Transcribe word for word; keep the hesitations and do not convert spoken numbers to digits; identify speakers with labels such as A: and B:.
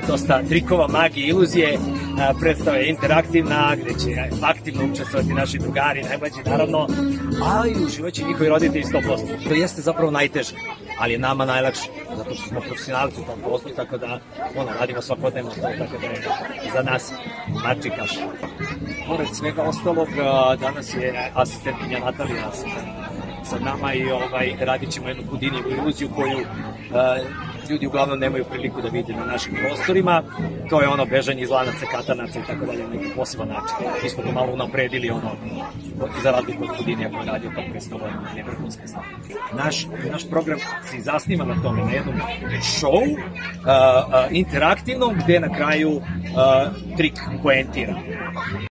A: dosta trikova, magije, iluzije. Predstava je interaktivna, gde će aktivno učestvovati naši drugari, najmlađi naravno, ali i uživaće njihovi roditelji sto posto. To jeste zapravo najteže, ali je nama najlakše, zato što smo profesionalci u tom poslu, tako da ono, radimo svakodnevno to, tako da je za nas mačikaš. Pored svega ostalog, danas je asistentkinja Natalija sa nama i ovaj, radit ćemo jednu Houdinijevu iluziju koju ljudi uglavnom nemaju priliku da vide na našim prostorima. To je ono bežanje iz lanaca, katanaca i tako dalje, na neki poseban način. Mi smo to malo unapredili, ono, za razliku od Houdinija koji radi od predstavu, je vrhunska stvar. Naš, naš program se zasniva na tome, na jednom show, uh, uh, interaktivnom, gde na kraju uh, trik poentira.